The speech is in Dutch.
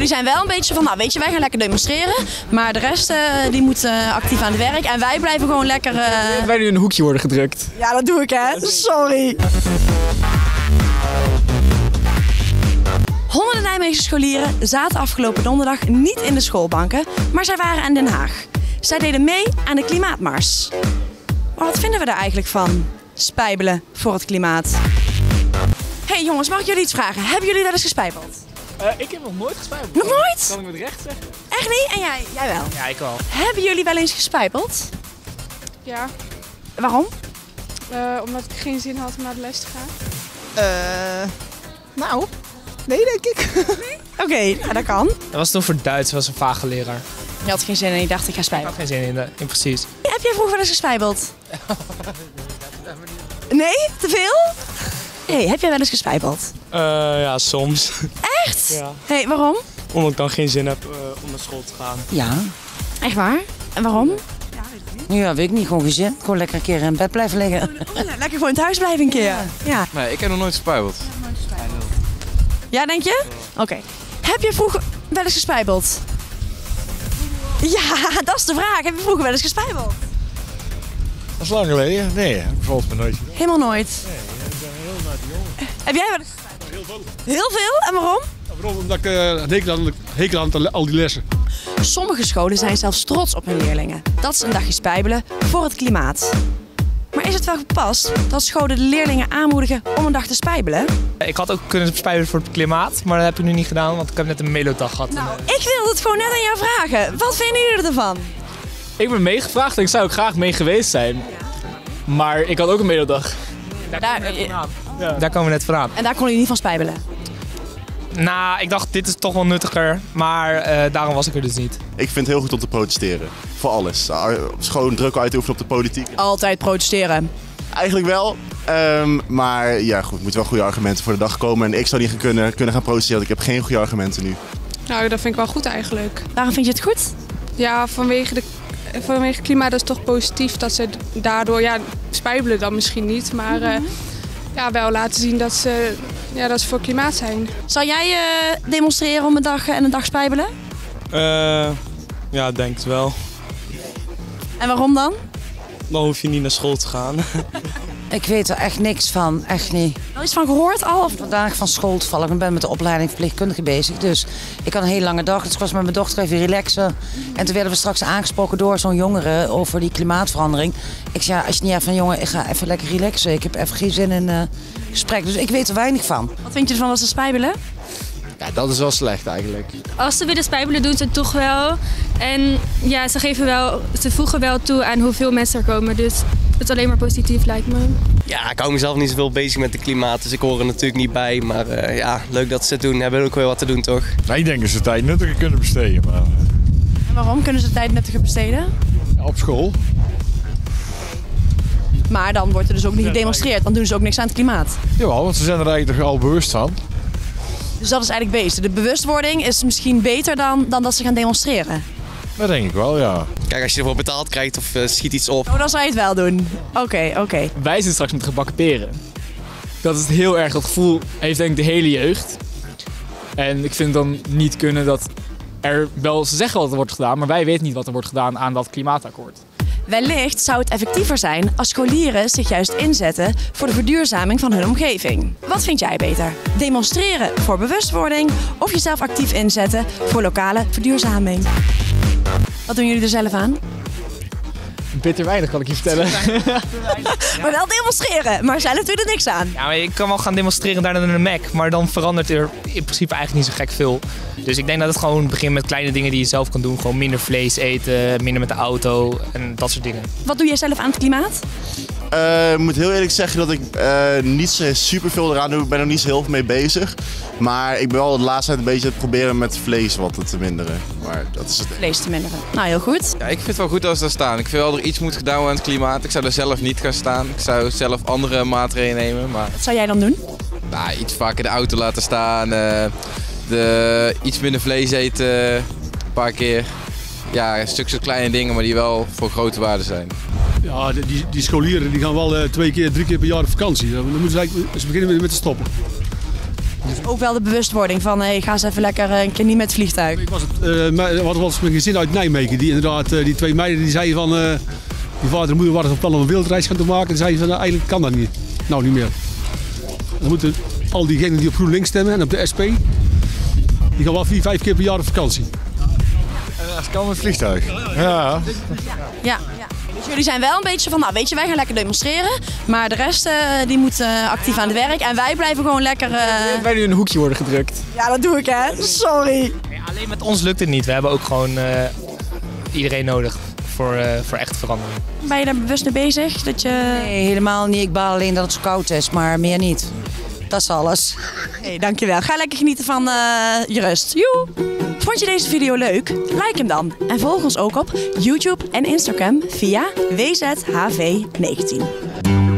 jullie zijn wel een beetje van, nou weet je, wij gaan lekker demonstreren. Maar de rest die moet actief aan het werk. En wij blijven gewoon lekker... Wij nu in een hoekje worden gedrukt. Ja, dat doe ik hè. Sorry. Honderden Nijmeegse scholieren zaten afgelopen donderdag niet in de schoolbanken, maar zij waren in Den Haag. Zij deden mee aan de klimaatmars. Maar wat vinden we daar eigenlijk van? Spijbelen voor het klimaat. Hey jongens, mag ik jullie iets vragen? Hebben jullie wel eens gespijbeld? Ik heb nog nooit gespijbeld. Nog nooit? Kan ik met recht zeggen? Echt niet? En jij? Jij wel? Ja, ik wel. Hebben jullie wel eens gespijbeld? Ja, Waarom? omdat ik geen zin had om naar de les te gaan. Nou, nee denk ik. Oké, ja, dat kan. Dat was toen voor Duits, dat was een vage leraar. Je had geen zin en je dacht ik ga Ik spijbelen. had geen zin in precies. Heb jij vroeger wel eens gespijbeld? Nee? Te veel? Hey, heb jij wel eens gespijbeld? Ja, soms. Echt? Ja. Hey, waarom? Omdat ik dan geen zin heb om naar school te gaan. Ja. Echt waar? En waarom? Ja, weet ik niet. Gewoon gezin. Gewoon lekker een keer in bed blijven liggen. Oh, ja, lekker gewoon thuis blijven een keer. Ja. Nee, ik heb nog nooit gespijbeld. Ja, denk je? Oké. Heb je vroeger wel eens gespijbeld? Ja, dat is de vraag. Heb je vroeger wel eens gespijbeld? Dat is lang geleden. Nee, volgens me nooit. Helemaal nooit. Nee, ik ben heel naar die jongen. Heb jij wel eens gespijbeld? Heel veel. Heel veel? En waarom? Waarom? Omdat ik hekel aan al die lessen. Sommige scholen zijn zelfs trots op hun leerlingen. Dat ze een dagje spijbelen voor het klimaat. Maar is het wel gepast dat scholen de leerlingen aanmoedigen om een dag te spijbelen? Ik had ook kunnen spijbelen voor het klimaat, maar dat heb ik nu niet gedaan, want ik heb net een melodag gehad. Nou, ik wilde het gewoon net aan jou vragen. Wat vinden jullie ervan? Ik ben meegevraagd en ik zou ook graag mee geweest zijn. Maar ik had ook een mededag. Daar komen we net vandaan. En daar kon je niet van spijbelen? Nou, ik dacht dit is toch wel nuttiger, maar daarom was ik er dus niet. Ik vind het heel goed om te protesteren. Voor alles. Op school druk uitoefenen op de politiek. Altijd protesteren. Eigenlijk wel. Maar ja, goed, er moeten wel goede argumenten voor de dag komen. En ik zou niet kunnen gaan protesteren, want ik heb geen goede argumenten nu. Nou, dat vind ik wel goed eigenlijk. Waarom vind je het goed? Ja, vanwege het klimaat is het toch positief dat ze daardoor, ja, spijbelen dan misschien niet, maar ja, wel laten zien dat ze voor klimaat zijn. Zou jij demonstreren om een dag en een dag spijbelen? Ja, denk het wel. En waarom dan? Dan hoef je niet naar school te gaan. Ik weet er echt niks van. Echt niet. Al iets van gehoord al? Of... Vandaag van school te vallen. Ik ben met de opleiding verpleegkundige bezig. Dus ik had een hele lange dag. Dus ik was met mijn dochter even relaxen. En toen werden we straks aangesproken door zo'n jongere over die klimaatverandering. Ik zei, als je niet hebt van jongen, ik ga even lekker relaxen. Ik heb even geen zin in gesprek. Dus ik weet er weinig van. Wat vind je ervan als ze spijbelen? Ja, dat is wel slecht eigenlijk. Als ze willen spijbelen doen ze het toch wel. En ja, ze voegen wel toe aan hoeveel mensen er komen. Dus het is alleen maar positief lijkt me. Ja, ik hou mezelf niet zoveel bezig met het klimaat, dus ik hoor er natuurlijk niet bij. Maar ja, leuk dat ze het doen. Hebben ook weer wat te doen, toch? Nou, ik denk dat ze tijd nuttiger kunnen besteden. Maar... En waarom kunnen ze de tijd nuttiger besteden? Ja, op school. Maar dan wordt er dus ook niet gedemonstreerd. Dan doen ze ook niks aan het klimaat. Jawel, want ze zijn er eigenlijk toch al bewust van. Dus dat is eigenlijk beter. De bewustwording is misschien beter dan dat ze gaan demonstreren. Dat denk ik wel, ja. Kijk, als je ervoor betaald krijgt of schiet iets op. Oh, dan zou je het wel doen. Oké. Wij zitten straks met gebakken peren. Dat is heel erg, dat gevoel heeft denk ik de hele jeugd. En ik vind dan niet kunnen dat er wel, ze zeggen wat er wordt gedaan, maar wij weten niet wat er wordt gedaan aan dat klimaatakkoord. Wellicht zou het effectiever zijn als scholieren zich juist inzetten voor de verduurzaming van hun omgeving. Wat vind jij beter? Demonstreren voor bewustwording of jezelf actief inzetten voor lokale verduurzaming? Wat doen jullie er zelf aan? Bitter weinig kan ik je vertellen. Maar wel demonstreren, maar zelf doe je er niks aan. Ja, maar ik kan wel gaan demonstreren daar naar de Mac, maar dan verandert er in principe eigenlijk niet zo gek veel. Dus ik denk dat het gewoon begint met kleine dingen die je zelf kan doen. Gewoon minder vlees eten, minder met de auto en dat soort dingen. Wat doe jij zelf aan het klimaat? Ik moet heel eerlijk zeggen dat ik niet zo super veel eraan doe. Ik ben er niet zo heel veel mee bezig. Maar ik ben wel de laatste tijd een beetje het proberen met vlees wat te minderen. Maar dat is het. Vlees te minderen. Nou, heel goed. Ja, ik vind het wel goed als ze daar staan. Ik vind wel dat er iets moet gedaan worden aan het klimaat. Ik zou er zelf niet gaan staan. Ik zou zelf andere maatregelen nemen. Maar... Wat zou jij dan doen? Nou, iets vaker de auto laten staan. Iets minder vlees eten. Een paar keer. Ja, een stuk kleine dingen, maar die wel voor grote waarden zijn. Ja, die scholieren die gaan wel 2 keer, 3 keer per jaar op vakantie. Dan moeten ze eigenlijk eens beginnen met te stoppen. Ook wel de bewustwording van, hey, ga eens even lekker een keer niet met het vliegtuig. Ik was mijn gezin uit Nijmegen. Die inderdaad, die 2 meiden die zeiden van, die vader en moeder waren van plan om een wereldreis gaan te maken. En zeiden van, eigenlijk kan dat niet. Nou, niet meer. Dan moeten al diegenen die op GroenLinks stemmen en op de SP, die gaan wel 4-5 keer per jaar op vakantie. En als kan met vliegtuig. Ja. Ja. Dus jullie zijn wel een beetje van, nou weet je, wij gaan lekker demonstreren. Maar de rest die moet actief aan het werk. En wij blijven gewoon lekker... Wij nu in een hoekje worden gedrukt. Ja, dat doe ik hè. Sorry. Nee, alleen met ons lukt het niet. We hebben ook gewoon iedereen nodig voor echt verandering. Ben je daar bewust mee bezig? Dat je... Nee, helemaal niet. Ik baal alleen dat het zo koud is, maar meer niet. Dat is alles. Hey, dankjewel. Ga lekker genieten van je rust. Joe! Vond je deze video leuk? Like hem dan. En volg ons ook op YouTube en Instagram via WZHV19.